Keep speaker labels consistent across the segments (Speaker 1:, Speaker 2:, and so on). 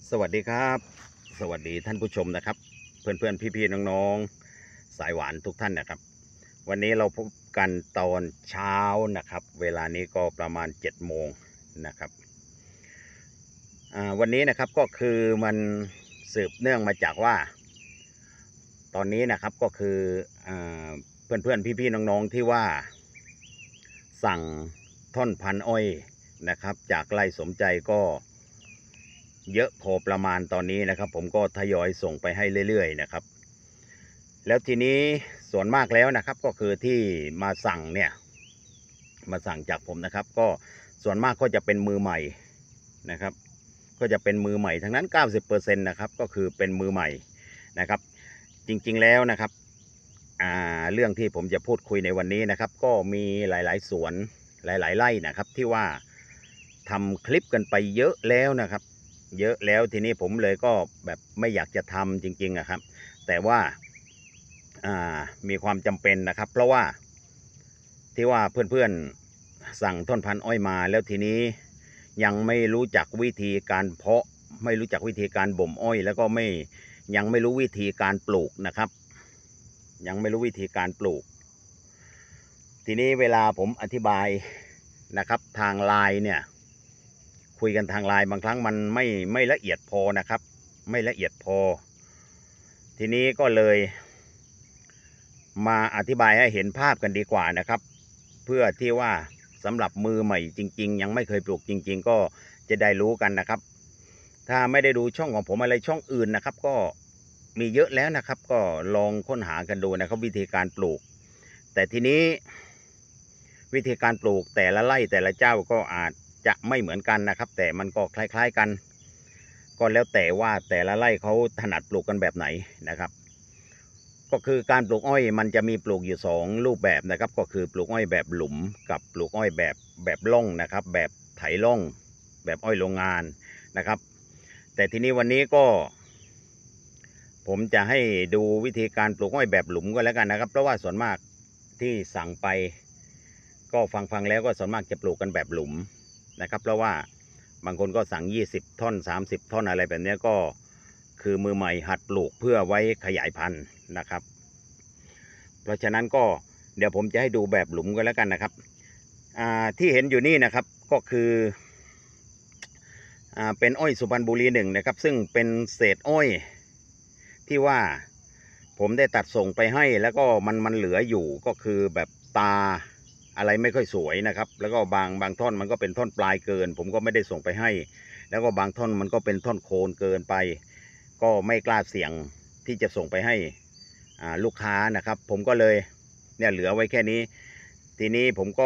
Speaker 1: สวัสดีครับสวัสดีท่านผู้ชมนะครับเพื่อนๆพี่ๆน้องๆสายหวานทุกท่านนะครับวันนี้เราพบกันตอนเช้านะครับเวลานี้ก็ประมาณ7 โมงนะครับวันนี้นะครับก็คือมันสืบเนื่องมาจากว่าตอนนี้นะครับก็คือเพื่อนๆพี่ๆน้องๆที่ว่าสั่งท่อนพันอ้อยนะครับจากไร่สมใจก็เยอะพอประมาณตอนนี้นะครับผมก็ทยอยส่งไปให้เรื่อยๆนะครับแล้วทีนี้ส่วนมากแล้วนะครับก็คือที่มาสั่งเนี่ยมาสั่งจากผมนะครับก็ส่วนมากก็จะเป็นมือใหม่นะครับก็จะเป็นมือใหม่ทั้งนั้น90%นะครับก็คือเป็นมือใหม่นะครับจริงๆแล้วนะครับเรื่องที่ผมจะพูดคุยในวันนี้นะครับก็มีหลายๆสวนหลายๆไร่นะครับที่ว่าทำคลิปกันไปเยอะแล้วนะครับเยอะแล้วทีนี้ผมเลยก็แบบไม่อยากจะทำจริงๆอะครับแต่ว่ามีความจำเป็นนะครับเพราะว่าที่ว่าเพื่อนๆสั่งต้นพันธุ์อ้อยมาแล้วทีนี้ยังไม่รู้จักวิธีการเพาะไม่รู้จักวิธีการบ่มอ้อยแล้วก็ยังไม่รู้วิธีการปลูกนะครับยังไม่รู้วิธีการปลูกทีนี้เวลาผมอธิบายนะครับทางไลน์เนี่ยคุยกันทางไลน์บางครั้งมันไม่ละเอียดพอนะครับไม่ละเอียดพอทีนี้ก็เลยมาอธิบายให้เห็นภาพกันดีกว่านะครับเพื่อที่ว่าสำหรับมือใหม่จริงๆยังไม่เคยปลูกจริงๆก็จะได้รู้กันนะครับถ้าไม่ได้ดูช่องของผมอะไรช่องอื่นนะครับก็มีเยอะแล้วนะครับก็ลองค้นหากันดูนะครับวิธีการปลูกแต่ทีนี้วิธีการปลูกแต่ละไร่แต่ละเจ้าก็อาจจะไม่เหมือนกันนะครับแต่มันก็คล้ายๆกันก็แล้วแต่ว่าแต่ละไร่เขาถนัดปลูกกันแบบไหนนะครับก็คือการปลูกอ้อยมันจะมีปลูกอยู่2รูปแบบนะครับก็คือปลูกอ้อยแบบหลุมกับปลูกอ้อยแบบร่องนะครับแบบไถร่องแบบอ้อยโรงงานนะครับแต่ทีนี้วันนี้ก็ผมจะให้ดูวิธีการปลูกอ้อยแบบหลุมก็แล้วกันนะครับเพราะว่าส่วนมากที่สั่งไปก็ฟังแล้วก็ส่วนมากจะปลูกกันแบบหลุมนะครับเพราะว่าบางคนก็สั่ง20 ท่อน30 ท่อนอะไรแบบนี้ก็คือมือใหม่หัดปลูกเพื่อไว้ขยายพันธุ์นะครับเพราะฉะนั้นก็เดี๋ยวผมจะให้ดูแบบหลุมกันแล้วกันนะครับที่เห็นอยู่นี่นะครับก็คือเป็นอ้อยสุพรรณบุรี1นะครับซึ่งเป็นเศษอ้อยที่ว่าผมได้ตัดส่งไปให้แล้วก็มันเหลืออยู่ก็คือแบบตาอะไรไม่ค่อยสวยนะครับแล้วก็บางท่อนมันก็เป็นท่อนปลายเกินผมก็ไม่ได้ส่งไปให้แล้วก็บางท่อนมันก็เป็นท่อนโคนเกินไปก็ไม่กล้าเสี่ยงที่จะส่งไปให้ลูกค้านะครับผมก็เลยเนี่ยเหลือไว้แค่นี้ทีนี้ผมก็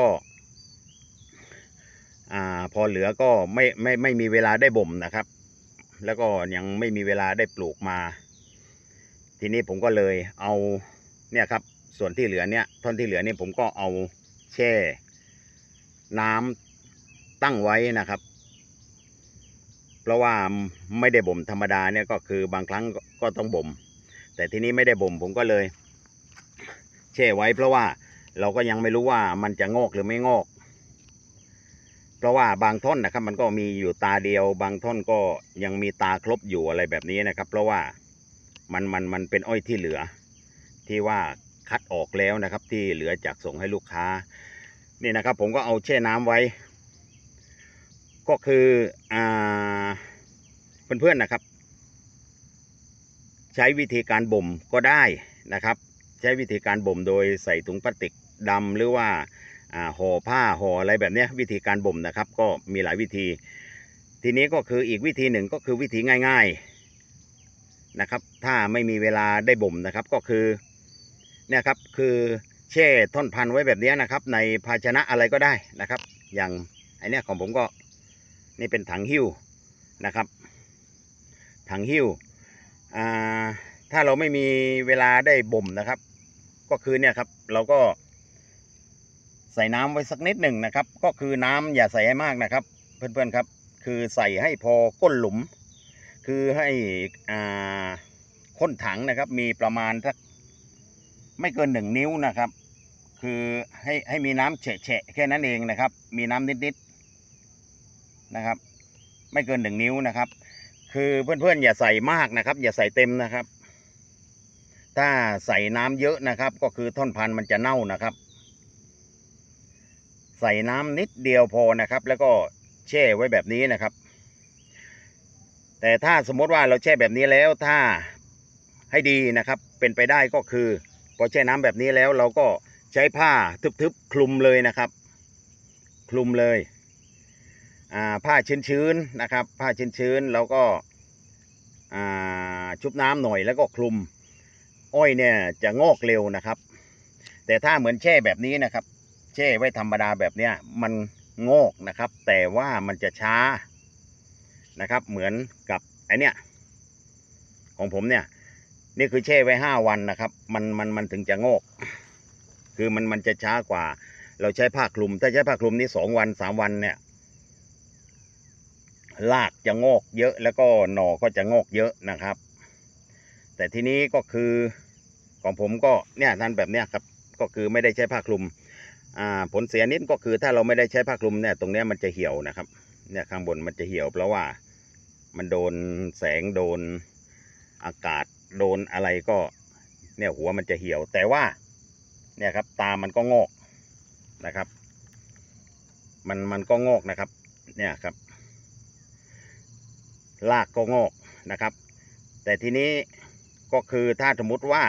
Speaker 1: พอเหลือก็ไม่มีเวลาได้บ่มนะครับแล้วก็ยังไม่มีเวลาได้ปลูกมาทีนี้ผมก็เลยเอาเนี่ยครับส่วนที่เหลือเนี่ยท่อนที่เหลือเนี่ยผมก็เอาแช่น้ำตั้งไว้นะครับเพราะว่าไม่ได้บ่มธรรมดาเนี่ยก็คือบางครั้งก็ต้องบ่มแต่ทีนี้ไม่ได้บ่มผมก็เลยแช่ไว้เพราะว่าเราก็ยังไม่รู้ว่ามันจะงอกหรือไม่งอกเพราะว่าบางท่อนนะครับมันก็มีอยู่ตาเดียวบางท่อนก็ยังมีตาครบอยู่อะไรแบบนี้นะครับเพราะว่ามันเป็นอ้อยที่เหลือที่ว่าคัดออกแล้วนะครับที่เหลือจากส่งให้ลูกค้านี่นะครับผมก็เอาแช่น้ำไว้ก็คือเพื่อนๆนะครับใช้วิธีการบ่มก็ได้นะครับใช้วิธีการบ่มโดยใส่ถุงพลาสติกดำหรือว่าห่อผ้าห่ออะไรแบบนี้วิธีการบ่มนะครับก็มีหลายวิธีทีนี้ก็คืออีกวิธีหนึ่งก็คือวิธีง่ายๆนะครับถ้าไม่มีเวลาได้บ่มนะครับก็คือเนี่ยครับคือแช่ท่อนพันธุ์ไว้แบบนี้นะครับในภาชนะอะไรก็ได้นะครับอย่างไอเนี้ยของผมก็นี่เป็นถังหิ้วนะครับถังหิ้วถ้าเราไม่มีเวลาได้บ่มนะครับก็คือเนี่ยครับเราก็ใส่น้ำไว้สักนิดหนึ่งนะครับก็คือน้ำอย่าใส่ให้มากนะครับเพื่อนๆครับคือใส่ให้พอก้นหลุมคือให้ก้นถังนะครับมีประมาณสักไม่เกิน1 นิ้วนะครับคือให้มีน้ำแฉะแค่นั้นเองนะครับมีน้ำนิดๆนะครับไม่เกิน1 นิ้วนะครับคืคือเพื่อนๆอย่าใส่มากนะครับ อย่าใส่เต็มนะครับ ถ้าใส่น้ำเยอะนะครับก็คือท่อนพันธุ์มันจะเน่านะครับใส่น้ำนิดเดียวพอนะครับแล้วก็แช่ไว้แบบนี้นะครับแต่ถ้าสมมติว่าเราแช่แบบนี้แล้วถ้าให้ดีนะครับเป็นไปได้ก็คือพอแช่น้ำแบบนี้แล้วเราก็ใช้ผ้าทึบๆคลุมเลยนะครับคลุมเลยผ้าชื้นๆนะครับผ้าชื้นๆแล้วก็ชุบน้ำหน่อยแล้วก็คลุมอ้อยเนี่ยจะงอกเร็วนะครับแต่ถ้าเหมือนแช่แบบนี้นะครับแช่ไว้ธรรมดาแบบเนี้ยมันงอกนะครับแต่ว่ามันจะช้านะครับเหมือนกับไอเนี้ยของผมเนี่ยนี่คือแช่ไว้5 วันนะครับมันถึงจะงอกคือมันจะช้ากว่าเราใช้ผ้าคลุมถ้าใช้ผ้าคลุมนี่2 วัน3 วันเนี่ยรากจะงอกเยอะแล้วก็หน่อก็จะงอกเยอะนะครับแต่ทีนี้ก็คือของผมก็เนี่ยนั่นแบบเนี้ยครับก็คือไม่ได้ใช้ผ้าคลุมผลเสียนิดก็คือถ้าเราไม่ได้ใช้ผ้าคลุมเนี่ยตรงนี้มันจะเหี่ยวนะครับเนี่ยข้างบนมันจะเหี่ยวเพราะว่ามันโดนแสงโดนอากาศโดนอะไรก็เนี่ยหัวมันจะเหี่ยวแต่ว่าเนี่ยครับตามันก็งอกนะครับมันก็งอกนะครับเนี่ยครับรากก็งอกนะครับแต่ทีนี้ก็คือถ้าสมมติว่า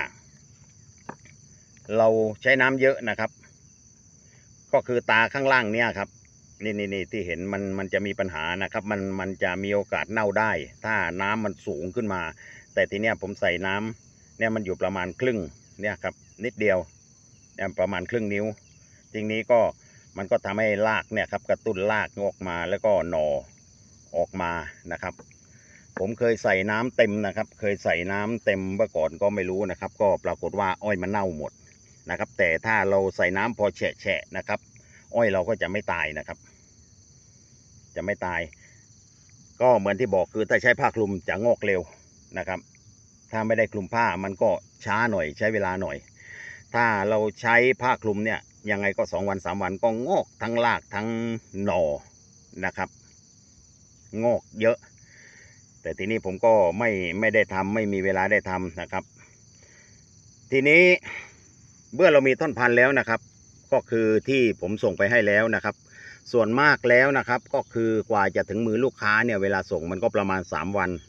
Speaker 1: เราใช้น้ำเยอะนะครับก็คือตาข้างล่างเนี่ยครับนี่ที่เห็นมันจะมีปัญหานะครับมันจะมีโอกาสเน่าได้ถ้าน้ำมันสูงขึ้นมาแต่ทีเนี้ยผมใส่น้ำเนี่ยมันอยู่ประมาณครึ่งเนี่ยครับนิดเดียวเนี่ยประมาณครึ่งนิ้วทีนี้ก็มันก็ทำให้รากเนี่ยครับกระตุ้นรากออกมาแล้วก็หน่อออกมานะครับผมเคยใส่น้ำเต็มนะครับเคยใส่น้ำเต็มเมื่อก่อนก็ไม่รู้นะครับก็ปรากฏว่าอ้อยมันเน่าหมดนะครับแต่ถ้าเราใส่น้ำพอแฉะนะครับอ้อยเราก็จะไม่ตายนะครับจะไม่ตายก็เหมือนที่บอกคือถ้าใช้ผ้าคลุมจะงอกเร็วนะครับถ้าไม่ได้คลุมผ้ามันก็ช้าหน่อยใช้เวลาหน่อยถ้าเราใช้ผ้าคลุมเนี่ยยังไงก็2 วัน3 วันก็งอกทั้งรากทั้งหน่อนะครับงอกเยอะแต่ทีนี้ผมก็ไม่ได้ทำไม่มีเวลาได้ทำนะครับทีนี้เมื่อเรามีต้นพันธุ์แล้วนะครับก็คือที่ผมส่งไปให้แล้วนะครับส่วนมากแล้วนะครับก็คือกว่าจะถึงมือลูกค้าเนี่ยเวลาส่งมันก็ประมาณ3 วัน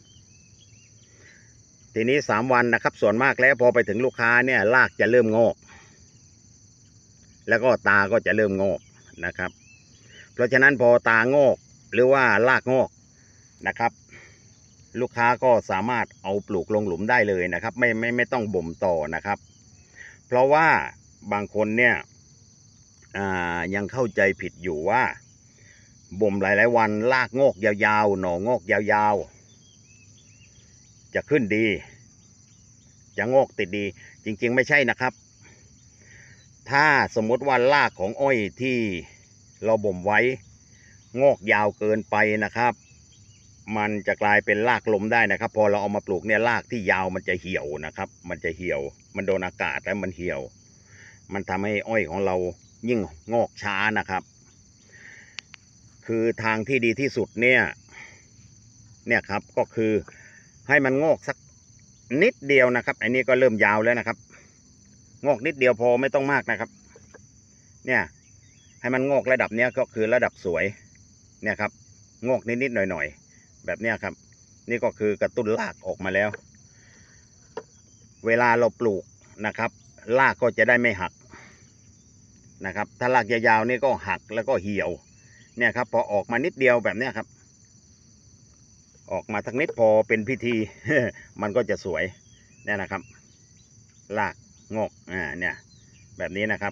Speaker 1: ทีนี้3 วันนะครับส่วนมากแล้วพอไปถึงลูกค้าเนี่ยรากจะเริ่มงอกแล้วก็ตาก็จะเริ่มงอกนะครับเพราะฉะนั้นพอตางอกหรือว่ารากงอกนะครับลูกค้าก็สามารถเอาปลูกลงหลุมได้เลยนะครับไม่ต้องบ่มต่อนะครับเพราะว่าบางคนเนี่ยยังเข้าใจผิดอยู่ว่าบ่มหลายวันรากงอกยาวๆหน่องอกยาวๆจะขึ้นดีจะงอกติดดีจริงๆไม่ใช่นะครับถ้าสมมติว่ารากของอ้อยที่เราบ่มไว้งอกยาวเกินไปนะครับมันจะกลายเป็นรากลมได้นะครับพอเราเอามาปลูกเนี่ยรากที่ยาวมันจะเหี่ยวนะครับมันจะเหี่ยวมันโดนอากาศแล้วมันเหี่ยวมันทำให้อ้อยของเรายิ่งงอกช้านะครับคือทางที่ดีที่สุดเนี่ยครับก็คือให้มันงอกสักนิดเดียวนะครับอันนี้ก็เริ่มยาวแล้วนะครับงอกนิดเดียวพอไม่ต้องมากนะครับเนี่ยให้มันงอกระดับเนี้ยก็คือระดับสวยเนี่ยครับงอกนิดๆหน่อยๆแบบเนี้ยครับนี่ก็คือกระตุ้นรากออกมาแล้วเวลาเราปลูกนะครับรากก็จะได้ไม่หักนะครับถ้ารากยาวๆนี่ก็หักแล้วก็เหี่ยวเนี่ยครับพอออกมานิดเดียวแบบเนี้ยครับออกมาทั้งนิดพอเป็นพิธี มันก็จะสวยเนี่ยนะครับรากงอกเนี่ยแบบนี้นะครับ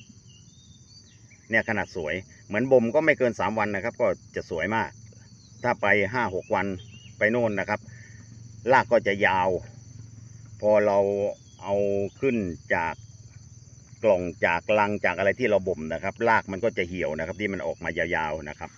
Speaker 1: เนี่ยขนาดสวยเหมือนบ่มก็ไม่เกิน3 วันนะครับก็จะสวยมากถ้าไป5-6 วันไปโน่นนะครับรากก็จะยาวพอเราเอาขึ้นจากกล่องจากลังจากอะไรที่เราบ่มนะครับรากมันก็จะเหี่ยวนะครับที่มันออกมายาวๆนะครับ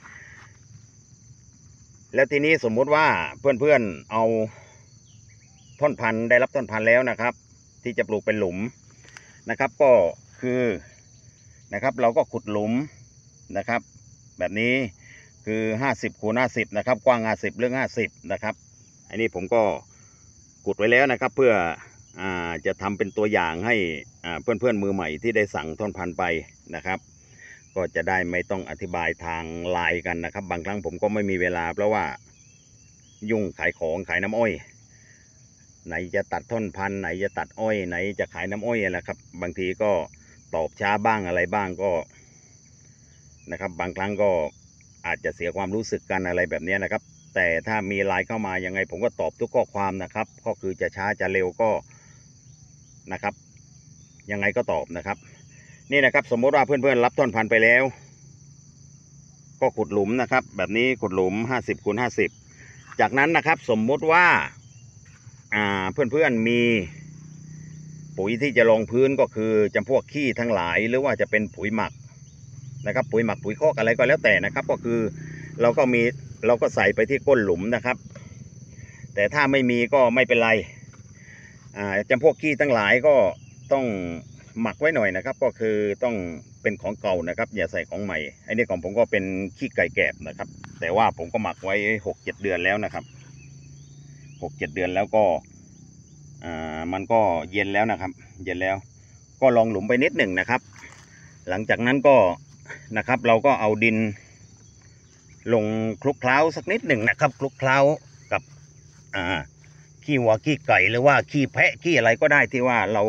Speaker 1: แล้วทีนี้สมมุติว่าเพื่อนๆเอาท่อนพันธุ์ได้รับท่อนพันธุ์แล้วนะครับที่จะปลูกเป็นหลุมนะครับก็คือนะครับเราก็ขุดหลุมนะครับแบบนี้คือ50 x 50นะครับกว้าง50ลึก50นะครับอันนี้ผมก็ขุดไว้แล้วนะครับเพื่อจะทำเป็นตัวอย่างให้เพื่อนๆมือใหม่ที่ได้สั่งท่อนพันธุ์ไปนะครับก็จะได้ไม่ต้องอธิบายทางไลน์กันนะครับบางครั้งผมก็ไม่มีเวลาเพราะว่ายุ่งขายของขายน้ำอ้อยไหนจะตัดท่อนพันธุ์ไหนจะตัดอ้อยไหนจะขายน้ำอ้อยนะครับบางทีก็ตอบช้าบ้างอะไรบ้างก็นะครับบางครั้งก็อาจจะเสียความรู้สึกกันอะไรแบบนี้นะครับแต่ถ้ามีไลน์เข้ามายังไงผมก็ตอบทุกข้อความนะครับก็คือจะช้าจะเร็วก็นะครับยังไงก็ตอบนะครับนี่นะครับสมมติว่าเพื่อนๆรับท่อนพันธุ์ไปแล้วก็ขุดหลุมนะครับแบบนี้ขุดหลุม50 x 50จากนั้นนะครับสมมติว่าเพื่อนๆมีปุ๋ยที่จะลงพื้นก็คือจำพวกขี้ทั้งหลายหรือว่าจะเป็นปุ๋ยหมักนะครับปุ๋ยหมักปุ๋ยคอกอะไรก็แล้วแต่นะครับก็คือเราก็ใส่ไปที่ก้นหลุมนะครับแต่ถ้าไม่มีก็ไม่เป็นไรจำพวกขี้ทั้งหลายก็ต้องหมักไว้หน่อยนะครับก็คือต้องเป็นของเก่านะครับอย่าใส่ของใหม่ไอ้นี่ของผมก็เป็นขี้ไก่แกบนะครับแต่ว่าผมก็หมักไว้ 6-7 เดือนแล้วนะครับ6-7 เดือนแล้วก็มันก็เย็นแล้วนะครับเย็นแล้วก็ลองหลุมไปนิดหนึ่งนะครับหลังจากนั้นก็นะครับเราก็เอาดินลงคลุกเคล้าสักนิดหนึ่งนะครับคลุกเคล้ากับขี้วัวขี้ไก่หรือว่าขี้แพะขี้อะไรก็ได้ที่ว่าเรา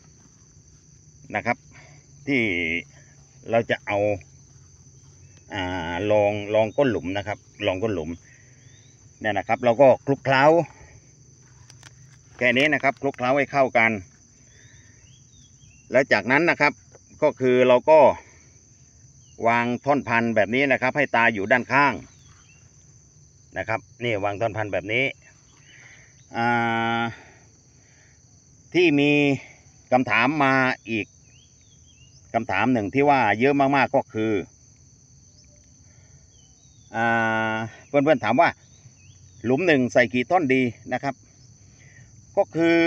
Speaker 1: นะครับที่เราจะเอาลองก้นหลุมนะครับลองก้นหลุมเนี่ยนะครับเราก็คลุกเคล้าแค่นี้นะครับคลุกเคล้าให้เข้ากันแล้วจากนั้นนะครับก็คือเราก็วางท่อนพันธุ์แบบนี้นะครับให้ตาอยู่ด้านข้างนะครับนี่วางท่อนพันธุ์แบบนี้ที่มีคำถามมาอีกคำถามหนึ่งที่ว่าเยอะมากๆก็คือเพื่อนๆถามว่าหลุมหนึ่งใส่กี่ท่อนดีนะครับก็คือ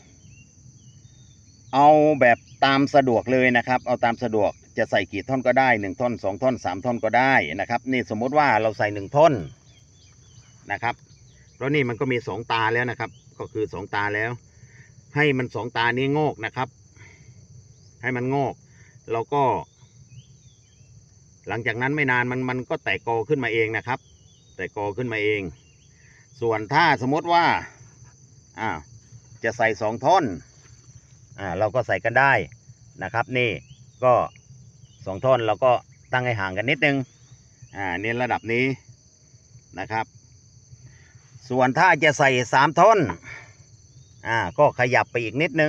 Speaker 1: เอาแบบตามสะดวกเลยนะครับเอาตามสะดวกจะใส่กี่ท่อนก็ได้1ท่อน2ท่อน3ท่อนก็ได้นะครับนี่สมมติว่าเราใส่1ท่อนนะครับเพราะนี่มันก็มี2ตาแล้วนะครับก็คือ2ตาแล้วให้มัน2ตานี้งอกนะครับให้มันงอกเราก็หลังจากนั้นไม่นานมันก็แตกกอขึ้นมาเองนะครับแตกกอขึ้นมาเองส่วนถ้าสมมติว่าจะใส่2ท่อนเราก็ใส่กันได้นะครับนี่ก็2ท่อนเราก็ตั้งให้ห่างกันนิดนึงนี่ระดับนี้นะครับส่วนถ้าจะใส่3ท่อนก็ขยับไปอีกนิดนึง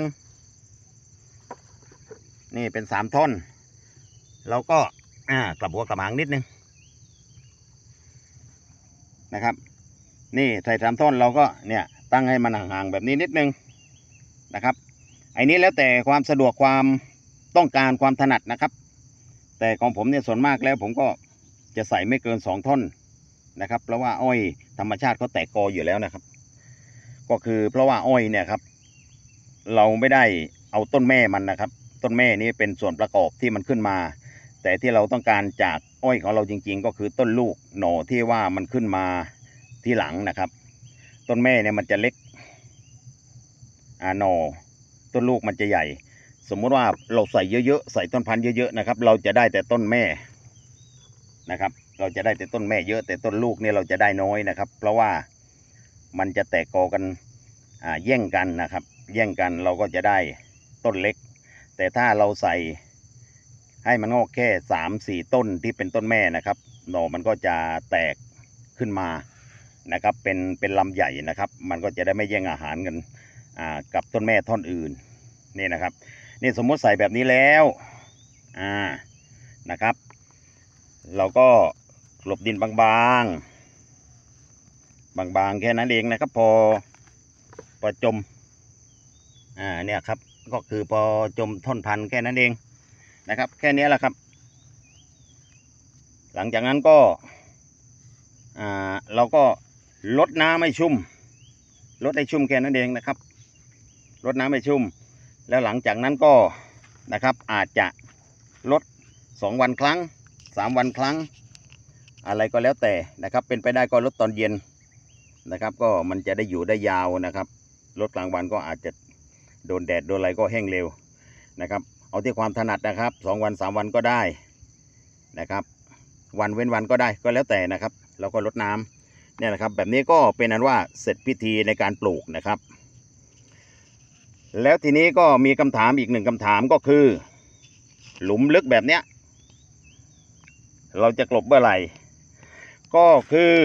Speaker 1: นี่เป็น3ท่อนเราก็กลับหัวกลับหางนิดนึงนะครับนี่ใส่3ท่อนเราก็เนี่ยตั้งให้มันห่างๆแบบนี้นิดนึงนะครับไอ้นี้แล้วแต่ความสะดวกความต้องการความถนัดนะครับแต่ของผมเนี่ยส่วนมากแล้วผมก็จะใส่ไม่เกิน2ท่อนนะครับเพราะว่าอ้อยธรรมชาติเขาแตกกออยู่แล้วนะครับก็คือเพราะว่าอ้อยเนี่ยครับเราไม่ได้เอาต้นแม่มันนะครับต้นแม่นี้เป็นส่วนประกอบที่มันขึ้นมาแต่ที่เราต้องการจากอ้อยของเราจริงๆก็คือต้นลูกหน่อที่ว่ามันขึ้นมาที่หลังนะครับต้นแม่เนี่ยมันจะเล็กหน่อต้นลูกมันจะใหญ่สมมุติว่าเราใส่เยอะๆใส่ต้นพันธุ์เยอะๆนะครับเราจะได้แต่ต้นแม่นะครับเราจะได้แต่ต้นแม่เยอะแต่ต้นลูกเนี่ยเราจะได้น้อยนะครับเพราะว่ามันจะแตกกอกันแย่งกันนะครับแย่งกันเราก็จะได้ต้นเล็กแต่ถ้าเราใส่ให้มันงอกแค่3-4ต้นที่เป็นต้นแม่นะครับหน่อมันก็จะแตกขึ้นมานะครับเป็นลำใหญ่นะครับมันก็จะได้ไม่แย่งอาหารกันกับต้นแม่ท่อนอื่นนี่นะครับนี่สมมติใส่แบบนี้แล้วนะครับเราก็กลบดินบางๆแค่นั้นเองนะครับพอจมเนี่ยครับก็คือพอจมท่อนพันธุ์แค่นั้นเองนะครับแค่นี้แหละครับหลังจากนั้นก็เราก็ลดน้ำให้ชุ่มลดให้ชุ่มแค่นั้นเองนะครับลดน้ำให้ชุ่มแล้วหลังจากนั้นก็นะครับอาจจะลด2 วันครั้ง3 วันครั้งอะไรก็แล้วแต่นะครับเป็นไปได้ก็ลดตอนเย็นนะครับก็มันจะได้อยู่ได้ยาวนะครับลดกลางวันก็อาจจะโดนแดดโดนอะไรก็แห้งเร็วนะครับเอาที่ความถนัดนะครับ2 วัน 3 วันก็ได้นะครับวันเว้นวันก็ได้ก็แล้วแต่นะครับเราก็ลดน้ำเนี่ยนะครับแบบนี้ก็เป็นอันว่าเสร็จพิธีในการปลูกนะครับแล้วทีนี้ก็มีคำถามอีก1 คำถามก็คือหลุมลึกแบบเนี้ยเราจะกลบเมื่อไหร่ก็คือ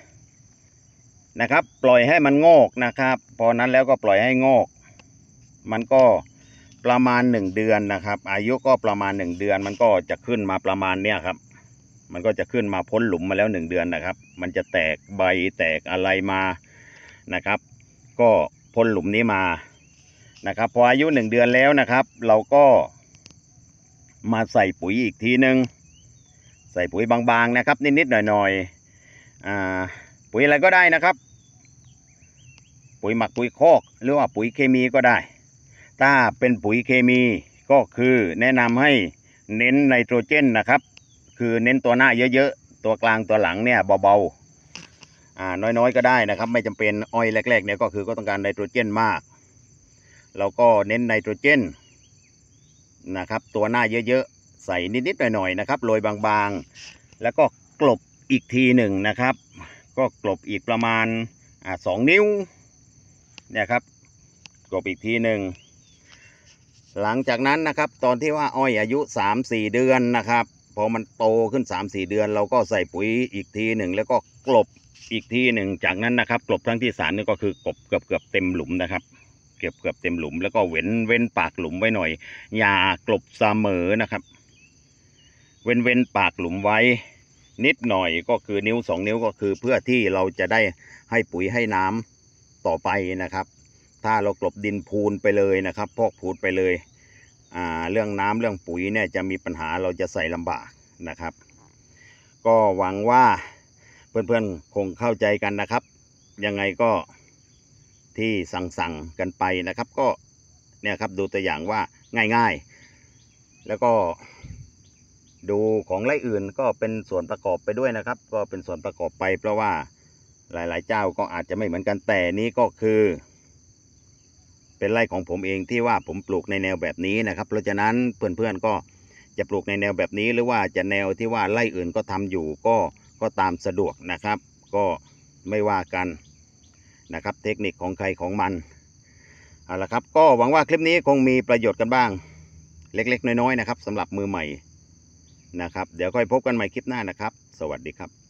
Speaker 1: นะครับปล่อยให้มันงอกนะครับพอนั้นแล้วก็ปล่อยให้งอกมันก็ประมาณ1 เดือนนะครับอายุก็ประมาณ1 เดือนมันก็จะขึ้นมาประมาณเนี้ยครับมันก็จะขึ้นมาพ้นหลุมมาแล้ว1 เดือนนะครับมันจะแตกใบแตกอะไรมานะครับก็พ้นหลุมนี้มานะครับพออายุ1 เดือนแล้วนะครับเราก็มาใส่ปุ๋ยอีกทีนึงใส่ปุ๋ยบางๆนะครับนิดๆหน่อยๆปุ๋ยอะไรก็ได้นะครับปุ๋ยหมักปุ๋ยคอกหรือว่าปุ๋ยเคมีก็ได้ถ้าเป็นปุ๋ยเคมีก็คือแนะนำให้เน้นไนโตรเจนนะครับคือเน้นตัวหน้าเยอะๆตัวกลางตัวหลังเนี่ยเบาๆน้อยๆก็ได้นะครับไม่จำเป็นอ้อยแรกๆเนี่ยก็คือก็ต้องการไนโตรเจนมากเราก็เน้นไนโตรเจนนะครับตัวหน้าเยอะๆใส่นิดๆหน่อยๆนะครับโรยบางๆแล้วก็กลบอีกทีหนึ่งนะครับก็กลบอีกประมาณ2 นิ้วเนี่ยครับกลบอีกทีหนึ่งหลังจากนั้นนะครับตอนที่ว่าอ้อยอายุ 3-4 เดือนนะครับพอมันโตขึ้น 3-4 เดือนเราก็ใส่ปุ๋ยอีกทีหนึ่งแล้วก็กลบอีกทีหนึ่งจากนั้นนะครับกลบครั้งที่3นี่ก็คือกลบเกือบเต็มหลุมนะครับเกือบเต็มหลุมแล้วก็เว้นปากหลุมไว้หน่อยอย่ากลบเสมอนะครับเว้นปากหลุมไว้นิดหน่อยก็คือ1-2 นิ้วก็คือเพื่อที่เราจะได้ให้ปุ๋ยให้น้ำต่อไปนะครับถ้าเรากลบดินพูนไปเลยนะครับพอกพูนไปเลยเรื่องน้ำเรื่องปุ๋ยเนี่ยจะมีปัญหาเราจะใส่ลำบากนะครับก็หวังว่าเพื่อนๆคงเข้าใจกันนะครับยังไงก็ที่สั่งกันไปนะครับก็เนี่ยครับดูตัวอย่างว่าง่ายๆแล้วก็ดูของไร่อื่นก็เป็นส่วนประกอบไปด้วยนะครับก็เป็นส่วนประกอบไปเพราะว่าหลายๆเจ้าก็อาจจะไม่เหมือนกันแต่นี้ก็คือเป็นไร่ของผมเองที่ว่าผมปลูกในแนวแบบนี้นะครับเพราะฉะนั้นเพื่อนๆก็จะปลูกในแนวแบบนี้หรือว่าจะแนวที่ว่าไร่อื่นก็ทำอยู่ก็ตามสะดวกนะครับก็ไม่ว่ากันนะครับเทคนิคของใครของมันเอาละครับก็หวังว่าคลิปนี้คงมีประโยชน์กันบ้างเล็กๆน้อยๆนะครับสำหรับมือใหม่นะครับเดี๋ยวค่อยพบกันใหม่คลิปหน้านะครับสวัสดีครับ